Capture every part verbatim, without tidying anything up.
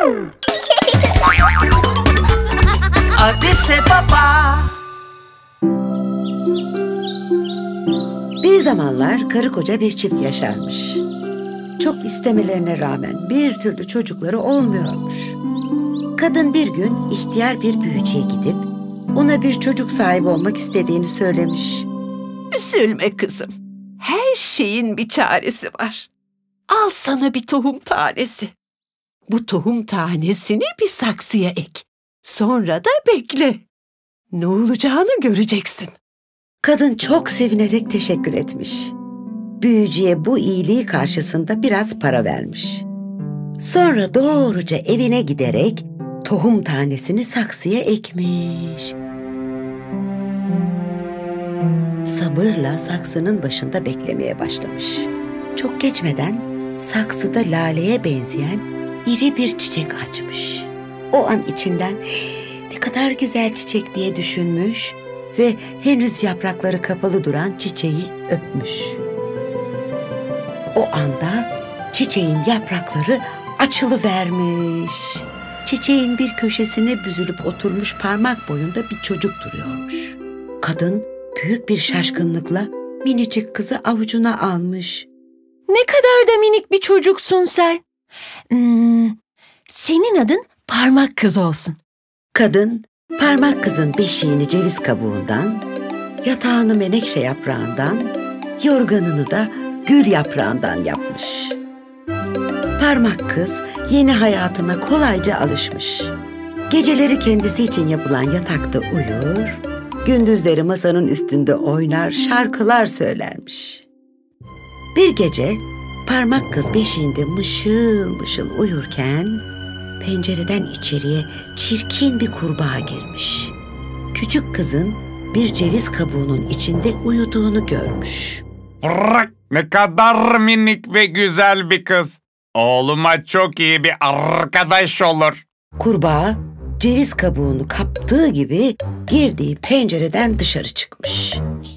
Adise Baba. Bir zamanlar karı koca bir çift yaşarmış. Çok istemelerine rağmen bir türlü çocukları olmuyormuş. Kadın bir gün ihtiyar bir büyücüye gidip ona bir çocuk sahibi olmak istediğini söylemiş. Üzülme kızım. Her şeyin bir çaresi var. Al sana bir tohum tanesi. Bu tohum tanesini bir saksıya ek. Sonra da bekle. Ne olacağını göreceksin. Kadın çok sevinerek teşekkür etmiş. Büyücüye bu iyiliği karşısında biraz para vermiş. Sonra doğruca evine giderek tohum tanesini saksıya ekmiş. Sabırla saksının başında beklemeye başlamış. Çok geçmeden saksıda laleye benzeyen iri bir çiçek açmış. O an içinden ne kadar güzel çiçek diye düşünmüş ve henüz yaprakları kapalı duran çiçeği öpmüş. O anda çiçeğin yaprakları açılıvermiş. Çiçeğin bir köşesine büzülüp oturmuş parmak boyunda bir çocuk duruyormuş. Kadın büyük bir şaşkınlıkla minicik kızı avucuna almış. Ne kadar da minik bir çocuksun sen. Hmm, senin adın Parmak Kız olsun. Kadın parmak kızın beşiğini ceviz kabuğundan, yatağını menekşe yaprağından, yorganını da gül yaprağından yapmış. Parmak kız yeni hayatına kolayca alışmış. Geceleri kendisi için yapılan yatakta uyur, gündüzleri masanın üstünde oynar, şarkılar söylermiş. Bir gece parmak kız beşiğinde mışıl mışıl uyurken pencereden içeriye çirkin bir kurbağa girmiş. Küçük kızın bir ceviz kabuğunun içinde uyuduğunu görmüş. Bırak, ne kadar minik ve güzel bir kız. Oğluma çok iyi bir arkadaş olur. Kurbağa ceviz kabuğunu kaptığı gibi girdiği pencereden dışarı çıkmış.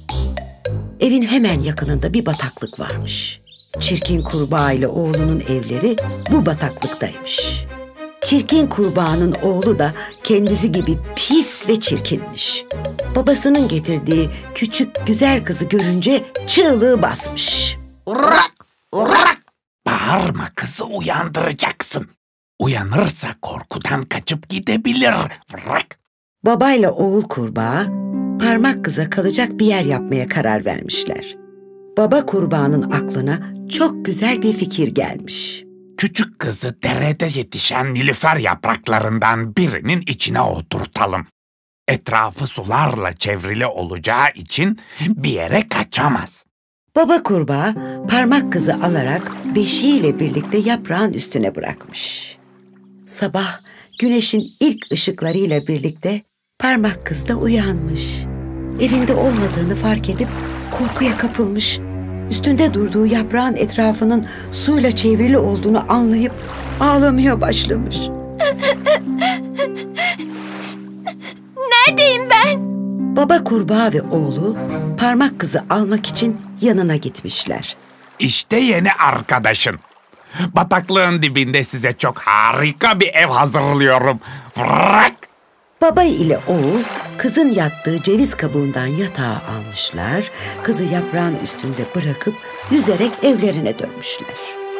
Evin hemen yakınında bir bataklık varmış. Çirkin kurbağa ile oğlunun evleri bu bataklıktaymış. Çirkin kurbağanın oğlu da kendisi gibi pis ve çirkinmiş. Babasının getirdiği küçük güzel kızı görünce çığlığı basmış. Urak! Urak! Bağırma, kızı uyandıracaksın. Uyanırsa korkudan kaçıp gidebilir. Bırak. Babayla oğul kurbağa parmak kıza kalacak bir yer yapmaya karar vermişler. Baba kurbağanın aklına çok güzel bir fikir gelmiş. Küçük kızı derede yetişen nilüfer yapraklarından birinin içine oturtalım. Etrafı sularla çevrili olacağı için bir yere kaçamaz. Baba kurbağa parmak kızı alarak beşiğiyle birlikte yaprağın üstüne bırakmış. Sabah güneşin ilk ışıklarıyla birlikte parmak kız da uyanmış. Evinde olmadığını fark edip korkuya kapılmış. Üstünde durduğu yaprağın etrafının suyla çevrili olduğunu anlayıp ağlamaya başlamış. Neredeyim ben? Baba kurbağa ve oğlu parmak kızı almak için yanına gitmişler. İşte yeni arkadaşın. Bataklığın dibinde size çok harika bir ev hazırlıyorum. Bırak! Baba ile oğul kızın yattığı ceviz kabuğundan yatağı almışlar, kızı yaprağın üstünde bırakıp yüzerek evlerine dönmüşler.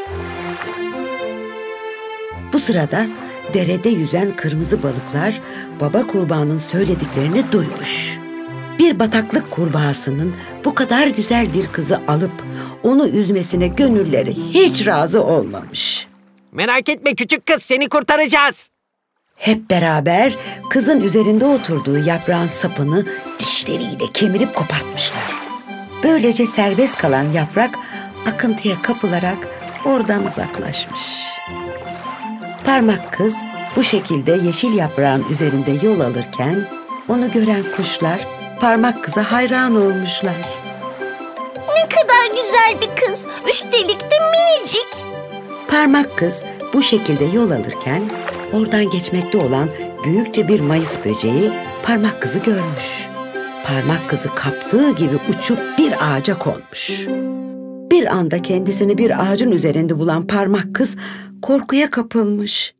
Bu sırada derede yüzen kırmızı balıklar baba kurbağanın söylediklerini duymuş. Bir bataklık kurbağasının bu kadar güzel bir kızı alıp onu üzmesine gönülleri hiç razı olmamış. Merak etme küçük kız, seni kurtaracağız. Hep beraber kızın üzerinde oturduğu yaprağın sapını dişleriyle kemirip kopartmışlar. Böylece serbest kalan yaprak akıntıya kapılarak oradan uzaklaşmış. Parmak kız bu şekilde yeşil yaprağın üzerinde yol alırken onu gören kuşlar parmak kıza hayran olmuşlar. Ne kadar güzel bir kız. Üstelik de minicik. Parmak kız bu şekilde yol alırken oradan geçmekte olan büyükçe bir mayıs böceği parmak kızı görmüş. Parmak kızı kaptığı gibi uçup bir ağaca konmuş. Bir anda kendisini bir ağacın üzerinde bulan parmak kız korkuya kapılmış.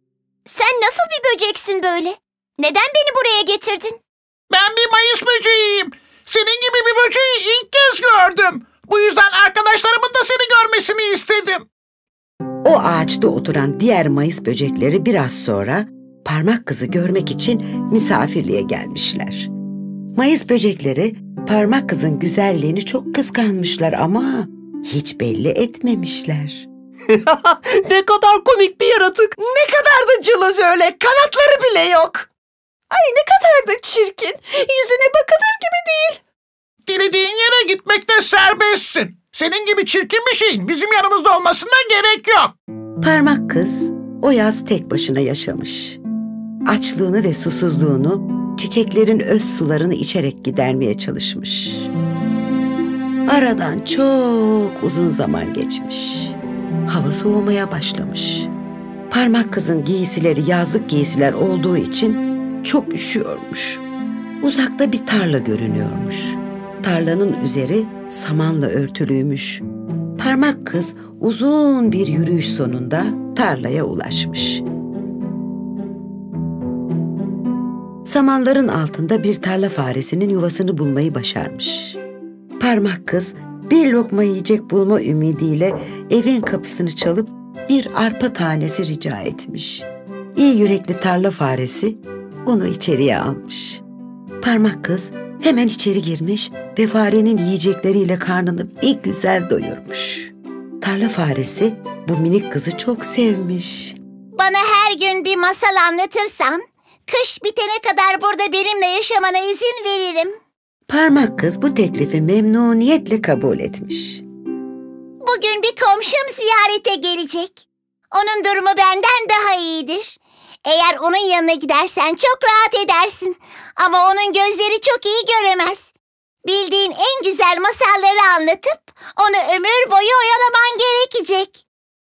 Sen nasıl bir böceksin böyle? Neden beni buraya getirdin? Ben bir Mayıs böceğiyim. Senin gibi bir böceği ilk kez gördüm. Bu yüzden arkadaşlarımın da seni görmesini istedim. O ağaçta oturan diğer Mayıs böcekleri biraz sonra Parmak Kız'ı görmek için misafirliğe gelmişler. Mayıs böcekleri Parmak Kız'ın güzelliğini çok kıskanmışlar ama hiç belli etmemişler. Ne kadar komik bir yaratık. Ne kadar da cılız öyle. Kanatları bile yok. Ay ne kadar da çirkin. Yüzüne bakılır gibi değil. Dilediğin yere gitmekte serbestsin. Senin gibi çirkin bir şeyin bizim yanımızda olmasına gerek yok. Parmak Kız o yaz tek başına yaşamış. Açlığını ve susuzluğunu çiçeklerin öz sularını içerek gidermeye çalışmış. Aradan çok uzun zaman geçmiş. Hava soğumaya başlamış. Parmak Kız'ın giysileri yazlık giysiler olduğu için çok üşüyormuş. Uzakta bir tarla görünüyormuş. Tarlanın üzeri samanla örtülüymüş. Parmak Kız uzun bir yürüyüş sonunda tarlaya ulaşmış. Samanların altında bir tarla faresinin yuvasını bulmayı başarmış. Parmak Kız bir lokma yiyecek bulma ümidiyle evin kapısını çalıp bir arpa tanesi rica etmiş. İyi yürekli tarla faresi onu içeriye almış. Parmak Kız hemen içeri girmiş ve farenin yiyecekleriyle karnını bir güzel doyurmuş. Tarla faresi bu minik kızı çok sevmiş. Bana her gün bir masal anlatırsan, kış bitene kadar burada benimle yaşamana izin veririm. Parmak Kız bu teklifi memnuniyetle kabul etmiş. Bugün bir komşum ziyarete gelecek. Onun durumu benden daha iyidir. Eğer onun yanına gidersen çok rahat edersin. Ama onun gözleri çok iyi göremez. Bildiğin en güzel masalları anlatıp onu ömür boyu oyalaman gerekecek.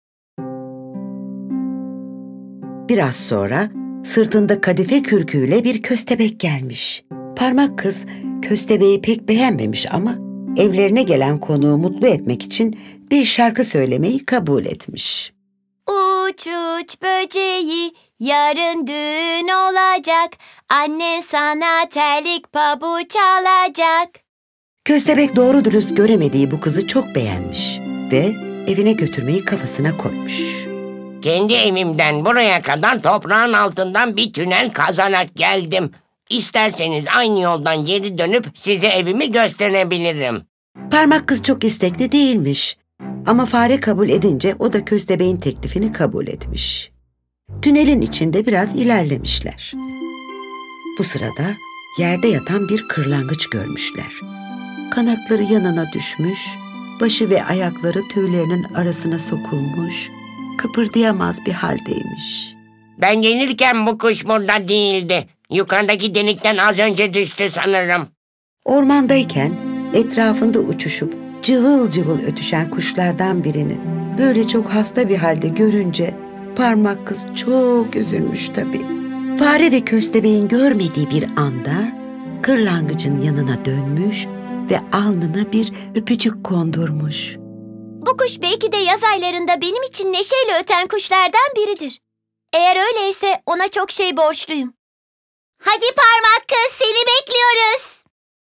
Biraz sonra sırtında kadife kürküyle bir köstebek gelmiş. Parmak Kız köstebeği pek beğenmemiş ama evlerine gelen konuğu mutlu etmek için bir şarkı söylemeyi kabul etmiş. Uç uç böceği, yarın düğün olacak. Annen sana terlik pabuç alacak. Köstebek doğru dürüst göremediği bu kızı çok beğenmiş ve evine götürmeyi kafasına koymuş. Kendi evimden buraya kadar toprağın altından bir tünel kazarak geldim. İsterseniz aynı yoldan geri dönüp size evimi gösterebilirim. Parmak Kız çok istekli değilmiş. Ama fare kabul edince o da köstebeğin teklifini kabul etmiş. Tünelin içinde biraz ilerlemişler. Bu sırada yerde yatan bir kırlangıç görmüşler. Kanatları yanına düşmüş, başı ve ayakları tüylerinin arasına sokulmuş, kıpırdayamaz bir haldeymiş. Ben gelirken bu kuş burada değildi. Yukarıdaki delikten az önce düştü sanırım. Ormandayken etrafında uçuşup cıvıl cıvıl ötüşen kuşlardan birini böyle çok hasta bir halde görünce Parmak Kız çok üzülmüş tabii. Fare ve köstebeğin görmediği bir anda kırlangıcın yanına dönmüş ve alnına bir öpücük kondurmuş. Bu kuş belki de yaz aylarında benim için neşeyle öten kuşlardan biridir. Eğer öyleyse ona çok şey borçluyum. Hadi Parmak Kız, seni bekliyoruz.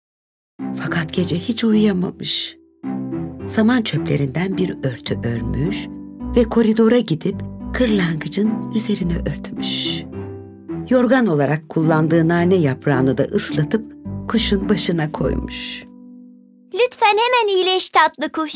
Fakat gece hiç uyuyamamış. Saman çöplerinden bir örtü örmüş ve koridora gidip kırlangıcın üzerine örtmüş. Yorgan olarak kullandığı nane yaprağını da ıslatıp kuşun başına koymuş. Lütfen hemen iyileş tatlı kuş.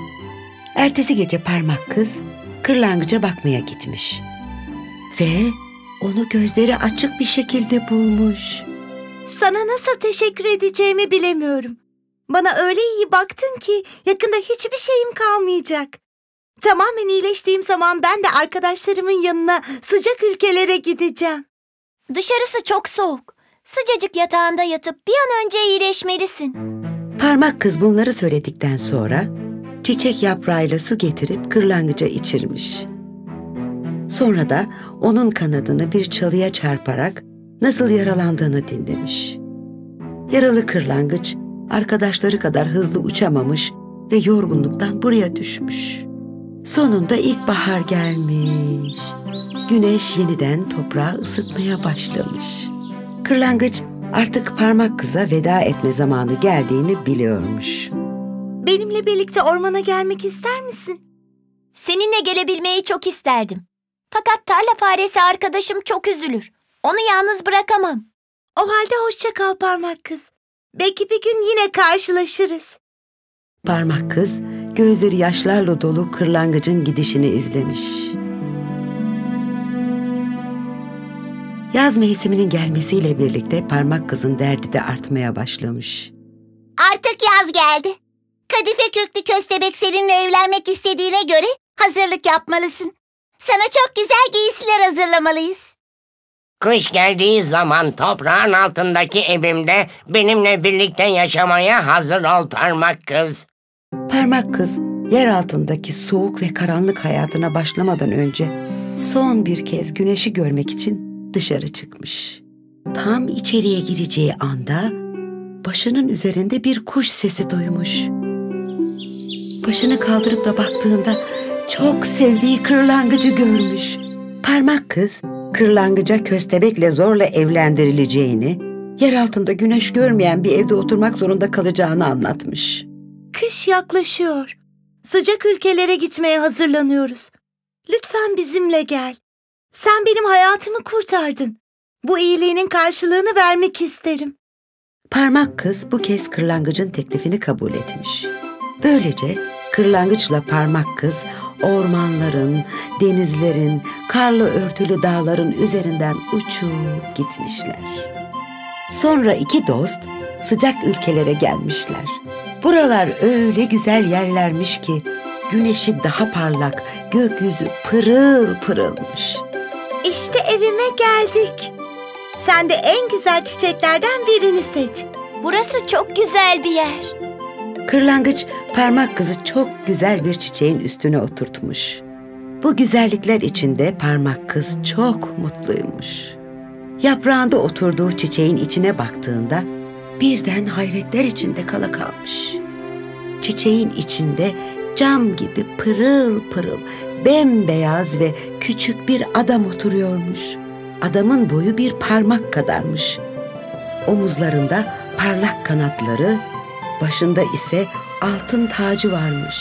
Ertesi gece Parmak Kız kırlangıca bakmaya gitmiş. Ve onu gözleri açık bir şekilde bulmuş. Sana nasıl teşekkür edeceğimi bilemiyorum. Bana öyle iyi baktın ki yakında hiçbir şeyim kalmayacak. Tamamen iyileştiğim zaman ben de arkadaşlarımın yanına sıcak ülkelere gideceğim. Dışarısı çok soğuk. Sıcacık yatağında yatıp bir an önce iyileşmelisin. Parmak Kız bunları söyledikten sonra çiçek yaprağıyla su getirip kırlangıca içirmiş. Sonra da onun kanadını bir çalıya çarparak nasıl yaralandığını dinlemiş. Yaralı kırlangıç arkadaşları kadar hızlı uçamamış ve yorgunluktan buraya düşmüş. Sonunda ilkbahar gelmiş. güneş yeniden toprağı ısıtmaya başlamış. Kırlangıç artık parmak kıza veda etme zamanı geldiğini biliyormuş. Benimle birlikte ormana gelmek ister misin? Seninle gelebilmeyi çok isterdim. Fakat tarla faresi arkadaşım çok üzülür. Onu yalnız bırakamam. O halde hoşça kal parmak kız. Belki bir gün yine karşılaşırız. Parmak kız gözleri yaşlarla dolu kırlangıcın gidişini izlemiş. Yaz mevsiminin gelmesiyle birlikte parmak kızın derdi de artmaya başlamış. Artık yaz geldi. Kadife kürklü köstebek seninle evlenmek istediğine göre hazırlık yapmalısın. Sana çok güzel giysiler hazırlamalıyız. Kış geldiği zaman toprağın altındaki evimde benimle birlikte yaşamaya hazır ol parmak kız. Parmak kız yer altındaki soğuk ve karanlık hayatına başlamadan önce son bir kez güneşi görmek için dışarı çıkmış. Tam içeriye gireceği anda başının üzerinde bir kuş sesi duymuş. Başını kaldırıp da baktığında çok sevdiği kırlangıcı görmüş. Parmak kız kırlangıca köstebekle zorla evlendirileceğini, yer altında güneş görmeyen bir evde oturmak zorunda kalacağını anlatmış. Kış yaklaşıyor. Sıcak ülkelere gitmeye hazırlanıyoruz. Lütfen bizimle gel. Sen benim hayatımı kurtardın. Bu iyiliğinin karşılığını vermek isterim. Parmak kız bu kez kırlangıcın teklifini kabul etmiş. Böylece kırlangıçla parmak kız ormanların, denizlerin, karla örtülü dağların üzerinden uçup gitmişler. Sonra iki dost sıcak ülkelere gelmişler. Buralar öyle güzel yerlermiş ki güneşi daha parlak, gökyüzü pırıl pırılmış. İşte evime geldik. Sen de en güzel çiçeklerden birini seç. Burası çok güzel bir yer. Kırlangıç parmak kızı çok güzel bir çiçeğin üstüne oturtmuş. Bu güzellikler içinde parmak kız çok mutluymuş. Yaprağında oturduğu çiçeğin içine baktığında birden hayretler içinde kala kalmış. Çiçeğin içinde cam gibi pırıl pırıl, bembeyaz ve küçük bir adam oturuyormuş. Adamın boyu bir parmak kadarmış. Omuzlarında parlak kanatları, başında ise altın tacı varmış.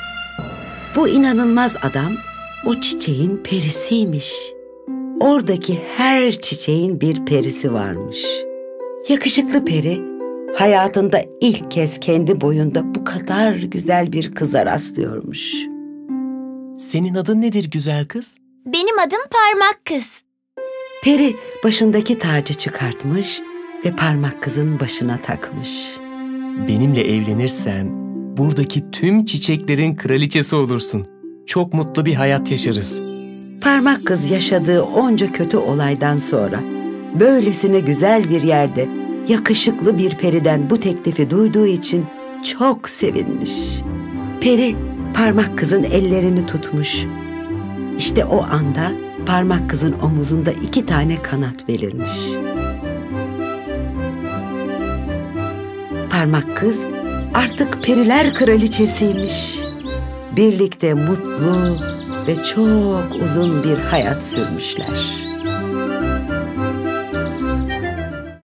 Bu inanılmaz adam o çiçeğin perisiymiş. Oradaki her çiçeğin bir perisi varmış. Yakışıklı peri hayatında ilk kez kendi boyunda bu kadar güzel bir kıza rastlıyormuş. Senin adın nedir güzel kız? Benim adım Parmak Kız. Peri başındaki tacı çıkartmış ve parmak kızın başına takmış. Benimle evlenirsen buradaki tüm çiçeklerin kraliçesi olursun. Çok mutlu bir hayat yaşarız. Parmak kız yaşadığı onca kötü olaydan sonra böylesine güzel bir yerde yakışıklı bir periden bu teklifi duyduğu için çok sevinmiş. Peri parmak kızın ellerini tutmuş. İşte o anda parmak kızın omuzunda iki tane kanat belirmiş. Parmak kız artık periler kraliçesiymiş. Birlikte mutlu ve çok uzun bir hayat sürmüşler.